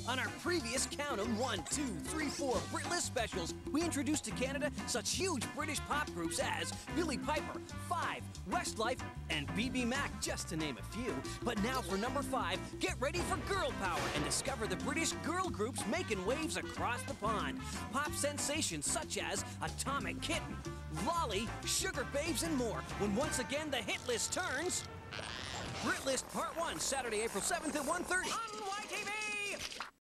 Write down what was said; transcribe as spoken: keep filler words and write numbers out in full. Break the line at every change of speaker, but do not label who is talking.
On our previous count 'em one, two, three, four Britlist specials, we introduced to Canada such huge British pop groups as Billy Piper, Five, Westlife, and B B Mac, just to name a few. But now for number five, get ready for girl power and discover the British girl groups making waves across the pond. Pop sensations such as Atomic Kitten, Lolly, Sugar Babes, and more, when once again the hit list turns... Britlist Part one, Saturday, April seventh at one thirty.
On Y T V!